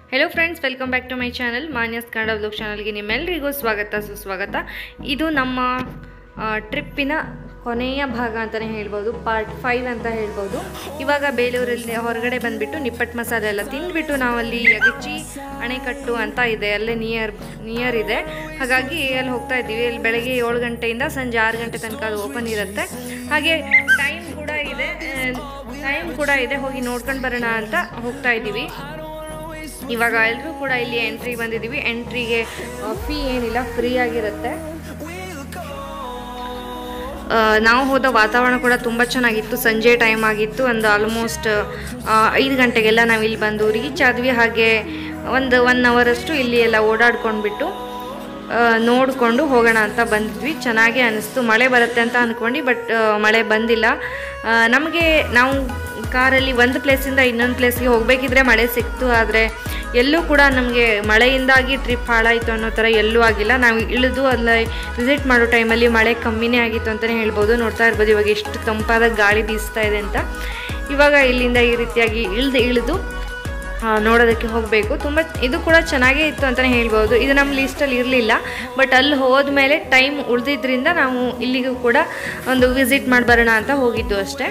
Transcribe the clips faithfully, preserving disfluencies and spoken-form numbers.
Hello friends welcome back to my channel manyaskannadavlogs channel ಗೆ ನಿಮ್ಮೆಲ್ಲರಿಗೂ ಸ್ವಾಗತ ಸುಸ್ವಾಗತ। ಇದು ನಮ್ಮ ಟ್ರಿಪ್ಪಿನ ಕೊನೆಯ ಭಾಗ ಅಂತಾನೆ ಹೇಳ್ಬೋದು, ಪಾರ್ಟ್ ಫೈವ್ ಅಂತ ಹೇಳ್ಬೋದು। ಇವಾಗ ಬೇಲೂರಲ್ಲಿ ಹೊರಗಡೆ ಬಂದ್ಬಿಟ್ಟು ನಿಪ್ಪಟ್ಟು ಮಸಾಲೆ ಎಲ್ಲ ತಿಂದ್ಬಿಟ್ಟು ನಾವಲ್ಲಿ ಯಗಚಿ ಅಣೆಕಟ್ಟು ಅಂತ ಇದೆ, ಅಲ್ಲೇ ನಿಯರ್ ನಿಯರ್ ಇದೆ, ಹಾಗಾಗಿ ಅಲ್ಲಿ ಹೋಗ್ತಾ ಇದ್ದೀವಿ। ಅಲ್ಲಿ ಬೆಳಗ್ಗೆ ಏಳು ಗಂಟೆಯಿಂದ ಸಂಜೆ ಆರು ಗಂಟೆ ತನಕ ಅದು ಓಪನ್ ಇರುತ್ತೆ, ಹಾಗೆ ಟೈಮ್ ಕೂಡ ಇದೆ ಟೈಮ್ ಕೂಡ ಇದೆ ಹೋಗಿ ನೋಡ್ಕೊಂಡು ಬರೋಣ ಅಂತ ಹೋಗ್ತಾ ಇದ್ದೀವಿ। ಇವಾಗ ಎಲ್ಲರೂ ಕೂಡ ಇಲ್ಲಿ ಎಂಟ್ರಿ ಬಂದಿದ್ದೀವಿ। ಎಂಟ್ರಿಗೆ ಫೀ ಏನಿಲ್ಲ, ಫ್ರೀ ಆಗಿರುತ್ತೆ। ನಾವು ಹೋದ ವಾತಾವರಣ ಕೂಡ ತುಂಬ ಚೆನ್ನಾಗಿತ್ತು, ಸಂಜೆ ಟೈಮ್ ಆಗಿತ್ತು, ಒಂದು ಆಲ್ಮೋಸ್ಟ್ ಐದು ಗಂಟೆಗೆಲ್ಲ ನಾವು ಇಲ್ಲಿ ಬಂದು ರೀಚ್ ಆದ್ವಿ। ಹಾಗೆ ಒಂದು ಒನ್ ಅವರಷ್ಟು ಇಲ್ಲಿ ಎಲ್ಲ ಓಡಾಡ್ಕೊಂಡ್ಬಿಟ್ಟು ನೋಡಿಕೊಂಡು ಹೋಗೋಣ ಅಂತ ಬಂದಿದ್ವಿ। ಚೆನ್ನಾಗೇ ಅನ್ನಿಸ್ತು, ಮಳೆ ಬರುತ್ತೆ ಅಂತ ಅಂದ್ಕೊಂಡು, ಬಟ್ ಮಳೆ ಬಂದಿಲ್ಲ ನಮಗೆ। ನಾವು ಕಾರಲ್ಲಿ ಒಂದು ಪ್ಲೇಸಿಂದ ಇನ್ನೊಂದು ಪ್ಲೇಸ್ಗೆ ಹೋಗಬೇಕಿದ್ರೆ ಮಳೆ ಸಿಕ್ತು, ಆದರೆ ಎಲ್ಲೂ ಕೂಡ ನಮಗೆ ಮಳೆಯಿಂದಾಗಿ ಟ್ರಿಪ್ ಹಾಳಾಯಿತು ಅನ್ನೋ ಥರ ಎಲ್ಲೂ ಆಗಿಲ್ಲ। ನಾವು ಇಳಿದು ಅಲ್ಲಿ ವಿಸಿಟ್ ಮಾಡೋ ಟೈಮಲ್ಲಿ ಮಳೆ ಕಮ್ಮಿನೇ ಆಗಿತ್ತು ಅಂತಲೇ ಹೇಳ್ಬೋದು। ನೋಡ್ತಾ ಇರ್ಬೋದು ಇವಾಗ ಎಷ್ಟು ತಂಪಾದ ಗಾಳಿ ಬೀಸ್ತಾ ಇದೆ ಅಂತ। ಇವಾಗ ಇಲ್ಲಿಂದ ಈ ರೀತಿಯಾಗಿ ಇಳಿದು ಇಳಿದು ನೋಡೋದಕ್ಕೆ ಹೋಗಬೇಕು। ತುಂಬ ಇದು ಕೂಡ ಚೆನ್ನಾಗೇ ಇತ್ತು ಅಂತಲೇ ಹೇಳ್ಬೋದು। ಇದು ನಮ್ಮ ಲಿಸ್ಟಲ್ಲಿ ಇರಲಿಲ್ಲ, ಬಟ್ ಅಲ್ಲಿ ಹೋದ್ಮೇಲೆ ಟೈಮ್ ಉಳಿದಿದ್ದರಿಂದ ನಾವು ಇಲ್ಲಿಗೂ ಕೂಡ ಒಂದು ವಿಸಿಟ್ ಮಾಡಿ ಬರೋಣ ಅಂತ ಹೋಗಿದ್ದು ಅಷ್ಟೇ।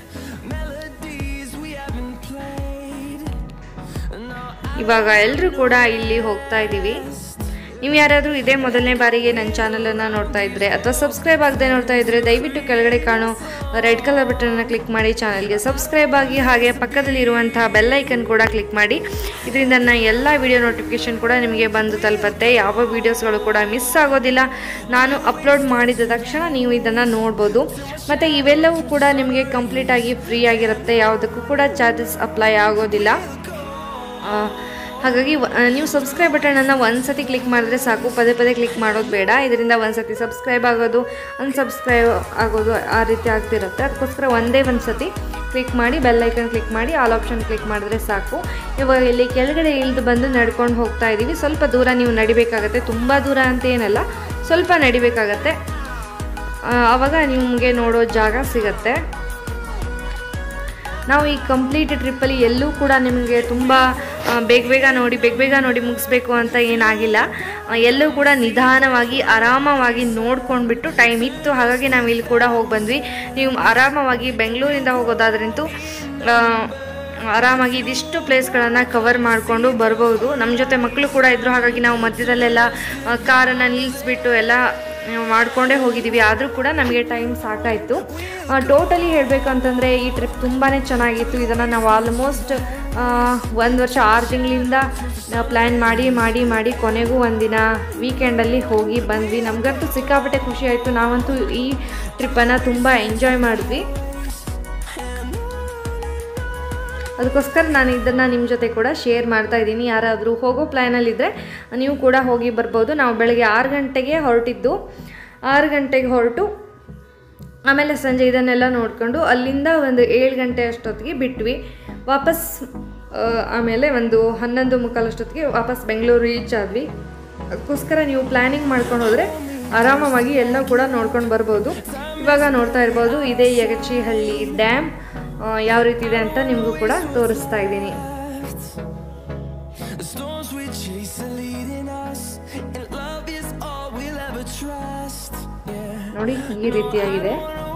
ಇವಾಗ ಎಲ್ಲರೂ ಕೂಡ ಇಲ್ಲಿ ಹೋಗ್ತಾ ಇದ್ದೀವಿ। ನೀವು ಯಾರಾದರೂ ಇದೇ ಮೊದಲನೇ ಬಾರಿಗೆ ನನ್ನ ಚಾನಲನ್ನು ನೋಡ್ತಾ ಇದ್ದರೆ ಅಥವಾ ಸಬ್ಸ್ಕ್ರೈಬ್ ಆಗದೆ ನೋಡ್ತಾ ಇದ್ದರೆ ದಯವಿಟ್ಟು ಕೆಳಗಡೆ ಕಾಣೋ ರೆಡ್ ಕಲರ್ ಬಟನನ್ನು ಕ್ಲಿಕ್ ಮಾಡಿ ಚಾನಲ್ಗೆ ಸಬ್ಸ್ಕ್ರೈಬ್ ಆಗಿ, ಹಾಗೆ ಪಕ್ಕದಲ್ಲಿರುವಂತಹ ಬೆಲ್ ಐಕನ್ ಕೂಡ ಕ್ಲಿಕ್ ಮಾಡಿ। ಇದರಿಂದ ನನ್ನ ಎಲ್ಲ ವಿಡಿಯೋ ನೋಟಿಫಿಕೇಷನ್ ಕೂಡ ನಿಮಗೆ ಬಂದು ತಲುಪುತ್ತೆ, ಯಾವ ವೀಡಿಯೋಸ್ಗಳು ಕೂಡ ಮಿಸ್ ಆಗೋದಿಲ್ಲ। ನಾನು ಅಪ್ಲೋಡ್ ಮಾಡಿದ ತಕ್ಷಣ ನೀವು ಇದನ್ನು ನೋಡ್ಬೋದು, ಮತ್ತು ಇವೆಲ್ಲವೂ ಕೂಡ ನಿಮಗೆ ಕಂಪ್ಲೀಟಾಗಿ ಫ್ರೀ ಆಗಿರುತ್ತೆ, ಯಾವುದಕ್ಕೂ ಕೂಡ ಚಾರ್ಜಸ್ ಅಪ್ಲೈ ಆಗೋದಿಲ್ಲ। ಹಾಗಾಗಿ ನೀವು ಸಬ್ಸ್ಕ್ರೈಬ್ ಬಟನನ್ನು ಒಂದು ಸತಿ ಕ್ಲಿಕ್ ಮಾಡಿದ್ರೆ ಸಾಕು, ಪದೇ ಪದೇ ಕ್ಲಿಕ್ ಮಾಡೋದು ಬೇಡ। ಇದರಿಂದ ಒಂದು ಸತಿ ಸಬ್ಸ್ಕ್ರೈಬ್ ಆಗೋದು ಅನ್ಸಬ್ಸ್ಕ್ರೈಬ್ ಆಗೋದು ಆ ರೀತಿ ಆಗ್ತಿರುತ್ತೆ, ಅದಕ್ಕೋಸ್ಕರ ಒಂದೇ ಒಂದು ಸತಿ ಕ್ಲಿಕ್ ಮಾಡಿ ಬೆಲ್ ಐಕನ್ ಕ್ಲಿಕ್ ಮಾಡಿ ಆಲ್ ಆಪ್ಷನ್ ಕ್ಲಿಕ್ ಮಾಡಿದ್ರೆ ಸಾಕು। ಇವಾಗ ಇಲ್ಲಿ ಕೆಳಗಡೆ ಇಳಿದು ಬಂದು ನಡ್ಕೊಂಡು ಹೋಗ್ತಾ ಇದ್ದೀವಿ। ಸ್ವಲ್ಪ ದೂರ ನೀವು ನಡಿಬೇಕಾಗತ್ತೆ, ತುಂಬ ದೂರ ಅಂತ ಏನಲ್ಲ, ಸ್ವಲ್ಪ ನಡಿಬೇಕಾಗತ್ತೆ, ಆವಾಗ ನಿಮಗೆ ನೋಡೋ ಜಾಗ ಸಿಗತ್ತೆ। ನಾವು ಈ ಕಂಪ್ಲೀಟ್ ಟ್ರಿಪ್ಪಲ್ಲಿ ಎಲ್ಲೂ ಕೂಡ ನಿಮಗೆ ತುಂಬ ಬೇಗ ಬೇಗ ನೋಡಿ ಬೇಗ ಬೇಗ ನೋಡಿ ಮುಗಿಸ್ಬೇಕು ಅಂತ ಏನಾಗಿಲ್ಲ, ಎಲ್ಲೂ ಕೂಡ ನಿಧಾನವಾಗಿ ಆರಾಮವಾಗಿ ನೋಡ್ಕೊಂಡ್ಬಿಟ್ಟು ಟೈಮ್ ಇತ್ತು, ಹಾಗಾಗಿ ನಾವು ಇಲ್ಲಿ ಕೂಡ ಹೋಗಿ ಬಂದ್ವಿ। ನೀವು ಆರಾಮವಾಗಿ ಬೆಂಗಳೂರಿಂದ ಹೋಗೋದಾದ್ರಂತೂ ಆರಾಮಾಗಿ ಇದಿಷ್ಟು ಪ್ಲೇಸ್ಗಳನ್ನು ಕವರ್ ಮಾಡಿಕೊಂಡು ಬರ್ಬೋದು। ನಮ್ಮ ಜೊತೆ ಮಕ್ಕಳು ಕೂಡ ಇದ್ದರು, ಹಾಗಾಗಿ ನಾವು ಮಧ್ಯದಲ್ಲೆಲ್ಲ ಕಾರನ್ನು ನಿಲ್ಲಿಸ್ಬಿಟ್ಟು ಎಲ್ಲ ಮಾಡ್ಕೊಂಡೇ ಹೋಗಿದ್ದೀವಿ, ಆದರೂ ಕೂಡ ನಮಗೆ ಟೈಮ್ ಸಾಕಾಯಿತು। ಟೋಟಲಿ ಹೇಳಬೇಕು ಅಂತಂದರೆ ಈ ಟ್ರಿಪ್ ತುಂಬಾ ಚೆನ್ನಾಗಿತ್ತು। ಇದನ್ನು ನಾವು ಆಲ್ಮೋಸ್ಟ್ ಒಂದು ವರ್ಷ ಆರು ತಿಂಗಳಿಂದ ಪ್ಲ್ಯಾನ್ ಮಾಡಿ ಮಾಡಿ ಮಾಡಿ ಕೊನೆಗೂ ಒಂದಿನ ವೀಕೆಂಡಲ್ಲಿ ಹೋಗಿ ಬಂದ್ವಿ। ನಮಗಂತೂ ಸಿಕ್ಕಾಪಟ್ಟೆ ಖುಷಿ ಆಯಿತು, ನಾವಂತೂ ಈ ಟ್ರಿಪ್ಪನ್ನು ತುಂಬ ಎಂಜಾಯ್ ಮಾಡಿದ್ವಿ। ಅದಕ್ಕೋಸ್ಕರ ನಾನು ಇದನ್ನು ನಿಮ್ಮ ಜೊತೆ ಕೂಡ ಶೇರ್ ಮಾಡ್ತಾ ಇದ್ದೀನಿ। ಯಾರಾದರೂ ಹೋಗೋ ಪ್ಲ್ಯಾನಲ್ಲಿದ್ದರೆ ನೀವು ಕೂಡ ಹೋಗಿ ಬರ್ಬೋದು। ನಾವು ಬೆಳಗ್ಗೆ ಆರು ಗಂಟೆಗೆ ಹೊರಟಿದ್ದು, ಆರು ಗಂಟೆಗೆ ಹೊರಟು ಆಮೇಲೆ ಸಂಜೆ ಇದನ್ನೆಲ್ಲ ನೋಡಿಕೊಂಡು ಅಲ್ಲಿಂದ ಒಂದು ಏಳು ಗಂಟೆ ಅಷ್ಟೊತ್ತಿಗೆ ಬಿಟ್ವಿ ವಾಪಸ್। ಆಮೇಲೆ ಒಂದು ಹನ್ನೊಂದು ಮುಕ್ಕಾಲು ಅಷ್ಟೊತ್ತಿಗೆ ವಾಪಸ್ ಬೆಂಗಳೂರು ರೀಚ್ ಆದ್ವಿ। ಅದಕ್ಕೋಸ್ಕರ ನೀವು ಪ್ಲ್ಯಾನಿಂಗ್ ಮಾಡ್ಕೊಂಡು ಹೋದರೆ ಆರಾಮವಾಗಿ ಎಲ್ಲ ಕೂಡ ನೋಡ್ಕೊಂಡು ಬರ್ಬೋದು। ಇವಾಗ ನೋಡ್ತಾ ಇರ್ಬೋದು ಇದೇ ಯಗಚಿಹಳ್ಳಿ ಡ್ಯಾಮ್ ಯಾವ ರೀತಿ ಇದೆ ಅಂತ ನಿಮಗೂ ಕೂಡ ತೋರಿಸ್ತಾ ಇದ್ದೀನಿ। ನೋಡಿ ಈ ರೀತಿಯಾಗಿದೆ।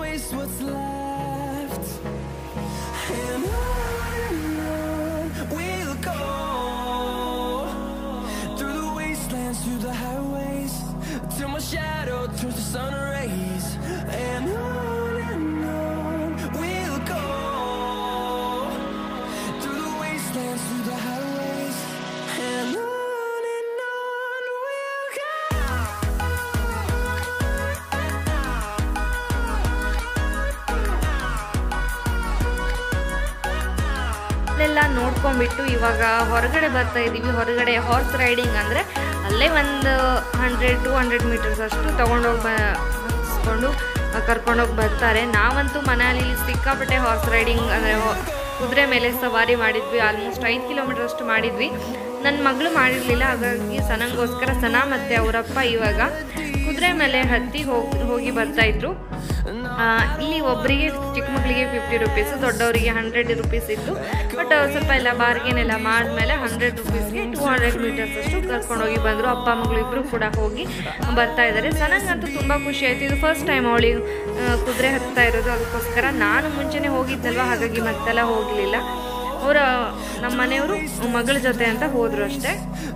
ಎಲ್ಲ ನೋಡ್ಕೊಂಡ್ಬಿಟ್ಟು ಇವಾಗ ಹೊರಗಡೆ ಬರ್ತಾ ಇದ್ದೀವಿ। ಹೊರಗಡೆ ಹಾರ್ಸ್ ರೈಡಿಂಗ್ ಅಂದರೆ ಅಲ್ಲೇ ಒಂದು ಹಂಡ್ರೆಡ್ ಟು ಹಂಡ್ರೆಡ್ ಮೀಟರ್ಸ್ ಅಷ್ಟು ತೊಗೊಂಡೋಗಿ ಬ ಹಸ್ಕೊಂಡು ಕರ್ಕೊಂಡೋಗಿ ಬರ್ತಾರೆ। ನಾವಂತೂ ಮನೆಯಲ್ಲಿ ಸಿಕ್ಕಾಪಟ್ಟೆ ಹಾರ್ಸ್ ರೈಡಿಂಗ್ ಅಂದರೆ ಕುದುರೆ ಮೇಲೆ ಸವಾರಿ ಮಾಡಿದ್ವಿ, ಆಲ್ಮೋಸ್ಟ್ ಐದು ಕಿಲೋಮೀಟರ್ ಅಷ್ಟು ಮಾಡಿದ್ವಿ। ನನ್ನ ಮಗಳು ಮಾಡಿರಲಿಲ್ಲ, ಹಾಗಾಗಿ ಸನಂಗೋಸ್ಕರ ಸನ ಮತ್ತು ಅವರಪ್ಪ ಇವಾಗ ಕುದುರೆ ಮೇಲೆ ಹತ್ತಿ ಹೋಗಿ ಹೋಗಿ ಬರ್ತಾಯಿದ್ರು। ಇಲ್ಲಿ ಒಬ್ಬರಿಗೆ ಚಿಕ್ಕ ಮಕ್ಕಳಿಗೆ ಫಿಫ್ಟಿ ರುಪೀಸು, ದೊಡ್ಡವರಿಗೆ ಹಂಡ್ರೆಡ್ ರುಪೀಸ್ ಇತ್ತು. ಬಟ್ ಸ್ವಲ್ಪ ಎಲ್ಲ ಬಾರ್ಗೇನ್ ಎಲ್ಲ ಮಾಡಿದ್ಮೇಲೆ ಹಂಡ್ರೆಡ್ ರುಪೀಸ್ಗೆ ಟೂ ಹಂಡ್ರೆಡ್ ಮೀಟರ್ಸ್ ಅಷ್ಟು ಕರ್ಕೊಂಡೋಗಿ ಬಂದರು. ಅಪ್ಪ ಮಗಳು ಇಬ್ಬರು ಕೂಡ ಹೋಗಿ ಬರ್ತಾ ಇದ್ದಾರೆ. ನನಗಂತೂ ತುಂಬ ಖುಷಿ ಆಯಿತು. ಇದು ಫಸ್ಟ್ ಟೈಮ್ ಅವಳಿಗೆ ಕುದುರೆ ಹತ್ತಾ ಇರೋದು. ಅದಕ್ಕೋಸ್ಕರ ನಾನು ಮುಂಚೆನೇ ಹೋಗಿದ್ದಲ್ವ, ಹಾಗಾಗಿ ಮತ್ತೆಲ್ಲ ಹೋಗಲಿಲ್ಲ. ಅವರ ನಮ್ಮ ಮನೆಯವರು ಮಗಳ ಜೊತೆ ಅಂತ ಹೋದರು ಅಷ್ಟೇ.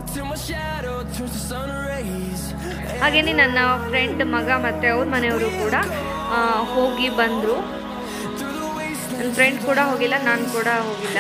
ಹಾಗೇನೆ ನನ್ನ ಫ್ರೆಂಡ್ ಮಗ ಮತ್ತು ಅವ್ರ ಮನೆಯವರು ಕೂಡ ಹೋಗಿ ಬಂದರು. ನನ್ನ ಫ್ರೆಂಡ್ ಕೂಡ ಹೋಗಿಲ್ಲ, ನಾನು ಕೂಡ ಹೋಗಿಲ್ಲ.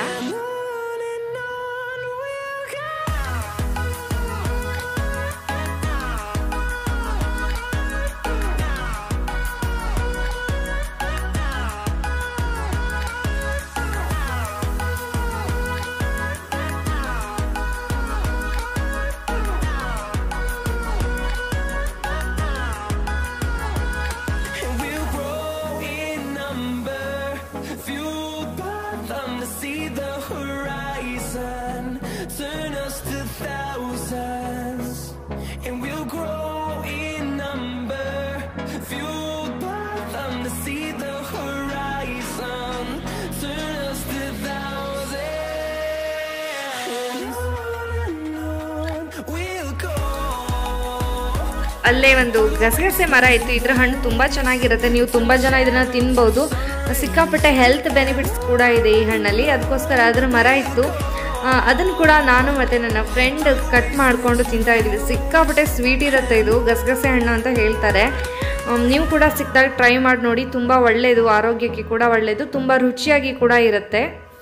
ಅಲ್ಲೇ ಒಂದು ಗಸಗಸೆ ಮರ ಇತ್ತು. ಇದರ ಹಣ್ಣು ತುಂಬ ಚೆನ್ನಾಗಿರುತ್ತೆ. ನೀವು ತುಂಬ ಜನ ಇದನ್ನು ತಿನ್ಬೋದು. ಸಿಕ್ಕಾಪಟ್ಟೆ ಹೆಲ್ತ್ ಬೆನಿಫಿಟ್ಸ್ ಕೂಡ ಇದೆ ಈ ಹಣ್ಣಲ್ಲಿ. ಅದಕ್ಕೋಸ್ಕರ ಅದರ ಮರ ಇತ್ತು. ಅದನ್ನು ಕೂಡ ನಾನು ಮತ್ತು ನನ್ನ ಫ್ರೆಂಡ್ ಕಟ್ ಮಾಡಿಕೊಂಡು ತಿಂತಾ ಇದ್ವಿ. ಸಿಕ್ಕಾಪಟ್ಟೆ ಸ್ವೀಟ್ ಇರುತ್ತೆ. ಇದು ಗಸಗಸೆ ಹಣ್ಣು ಅಂತ ಹೇಳ್ತಾರೆ. ನೀವು ಕೂಡ ಸಿಕ್ಕಿದಾಗ ಟ್ರೈ ಮಾಡಿ ನೋಡಿ. ತುಂಬ ಒಳ್ಳೆಯದು, ಆರೋಗ್ಯಕ್ಕೆ ಕೂಡ ಒಳ್ಳೆಯದು, ತುಂಬ ರುಚಿಯಾಗಿ ಕೂಡ ಇರುತ್ತೆ.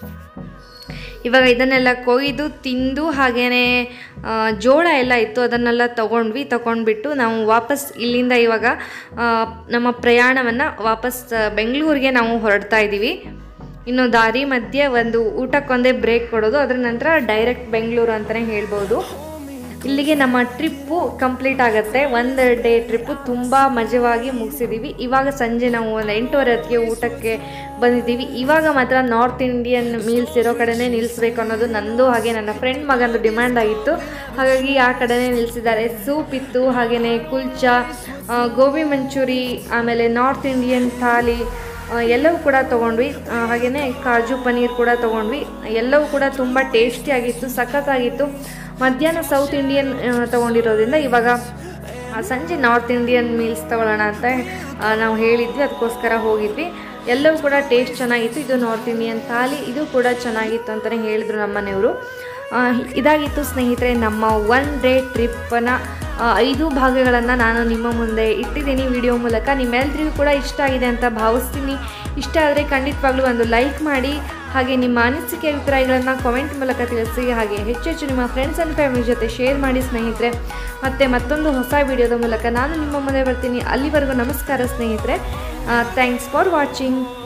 ಇವಾಗ ಇದನ್ನೆಲ್ಲ ಕೊಯ್ದು ತಿಂದು ಹಾಗೆಯೇ ಜೋಳ ಎಲ್ಲ ಇತ್ತು, ಅದನ್ನೆಲ್ಲ ತೊಗೊಂಡ್ವಿ. ತೊಗೊಂಡ್ಬಿಟ್ಟು ನಾವು ವಾಪಸ್ ಇಲ್ಲಿಂದ ಇವಾಗ ನಮ್ಮ ಪ್ರಯಾಣವನ್ನು ವಾಪಸ್ ಬೆಂಗಳೂರಿಗೆ ನಾವು ಹೊರಡ್ತಾ ಇದ್ದೀವಿ. ಇನ್ನು ದಾರಿ ಮಧ್ಯೆ ಒಂದು ಊಟಕ್ಕೊಂದೇ ಬ್ರೇಕ್ ಕೊಡೋದು, ಅದರ ನಂತರ ಡೈರೆಕ್ಟ್ ಬೆಂಗಳೂರು ಅಂತಲೇ ಹೇಳ್ಬೋದು. ಇಲ್ಲಿಗೆ ನಮ್ಮ ಟ್ರಿಪ್ಪು ಕಂಪ್ಲೀಟ್ ಆಗುತ್ತೆ. ಒಂದು ಡೇ ಟ್ರಿಪ್ಪು ತುಂಬ ಮಜವಾಗಿ ಮುಗಿಸಿದ್ದೀವಿ. ಇವಾಗ ಸಂಜೆ ನಾವು ಒಂದು ಎಂಟೂವರೆ ಹೊತ್ತಿಗೆ ಊಟಕ್ಕೆ ಬಂದಿದ್ದೀವಿ. ಇವಾಗ ಮಾತ್ರ ನಾರ್ತ್ ಇಂಡಿಯನ್ ಮೀಲ್ಸ್ ಇರೋ ಕಡೆನೇ ನಿಲ್ಲಿಸ್ಬೇಕು ಅನ್ನೋದು ನಂದು ಹಾಗೆ ನನ್ನ ಫ್ರೆಂಡ್ ಮಗಂದು ಡಿಮ್ಯಾಂಡ್ ಆಗಿತ್ತು. ಹಾಗಾಗಿ ಆ ಕಡೆನೇ ನಿಲ್ಲಿಸಿದ್ದಾರೆ. ಸೂಪ್ ಇತ್ತು, ಹಾಗೆಯೇ ಕುಲ್ಚಾ, ಗೋಬಿ ಮಂಚೂರಿ, ಆಮೇಲೆ ನಾರ್ತ್ ಇಂಡಿಯನ್ ಥಾಲಿ ಎಲ್ಲವೂ ಕೂಡ ತೊಗೊಂಡ್ವಿ. ಹಾಗೆಯೇ ಕಾಜು ಪನ್ನೀರ್ ಕೂಡ ತೊಗೊಂಡ್ವಿ. ಎಲ್ಲವೂ ಕೂಡ ತುಂಬ ಟೇಸ್ಟಿಯಾಗಿತ್ತು, ಸಖತ್ತಾಗಿತ್ತು. ಮಧ್ಯಾಹ್ನ ಸೌತ್ ಇಂಡಿಯನ್ ತೊಗೊಂಡಿರೋದ್ರಿಂದ ಇವಾಗ ಸಂಜೆ ನಾರ್ತ್ ಇಂಡಿಯನ್ ಮೀಲ್ಸ್ ತೊಗೊಳ್ಳೋಣ ಅಂತ ನಾವು ಹೇಳಿದ್ವಿ. ಅದಕ್ಕೋಸ್ಕರ ಹೋಗಿದ್ವಿ. ಎಲ್ಲವೂ ಕೂಡ ಟೇಸ್ಟ್ ಚೆನ್ನಾಗಿತ್ತು. ಇದು ನಾರ್ತ್ ಇಂಡಿಯನ್ ಥಾಲಿ, ಇದು ಕೂಡ ಚೆನ್ನಾಗಿತ್ತು ಅಂತಲೇ ಹೇಳಿದರು ನಮ್ಮ ಮನೆಯವರು. ಇದಾಗಿತ್ತು ಸ್ನೇಹಿತರೆ ನಮ್ಮ ಒನ್ ಡೇ ಟ್ರಿಪ್ಪನ ಐದು ಭಾಗಗಳನ್ನು ನಾನು ನಿಮ್ಮ ಮುಂದೆ ಇಟ್ಟಿದ್ದೀನಿ ವಿಡಿಯೋ ಮೂಲಕ. ನಿಮ್ಮೆಲ್ಲರಿಗೂ ಕೂಡ ಇಷ್ಟ ಆಗಿದೆ ಅಂತ ಭಾವಿಸ್ತೀನಿ. ಇಷ್ಟ ಆದರೆ ಖಂಡಿತವಾಗ್ಲೂ ಒಂದು ಲೈಕ್ ಮಾಡಿ, ಹಾಗೆ ನಿಮ್ಮ ಅನಿಸಿಕೆ ಅಭಿಪ್ರಾಯಗಳನ್ನು ಕಾಮೆಂಟ್ ಮೂಲಕ ತಿಳಿಸಿ. ಹಾಗೆ ಹೆಚ್ಚು ಹೆಚ್ಚು ನಿಮ್ಮ ಫ್ರೆಂಡ್ಸ್ ಆ್ಯಂಡ್ ಫ್ಯಾಮಿಲಿ ಜೊತೆ ಶೇರ್ ಮಾಡಿ ಸ್ನೇಹಿತರೆ. ಮತ್ತು ಮತ್ತೊಂದು ಹೊಸ ವಿಡಿಯೋದ ಮೂಲಕ ನಾನು ನಿಮ್ಮ ಮುಂದೆ ಬರ್ತೀನಿ. ಅಲ್ಲಿವರೆಗೂ ನಮಸ್ಕಾರ ಸ್ನೇಹಿತರೆ. Thanks for watching.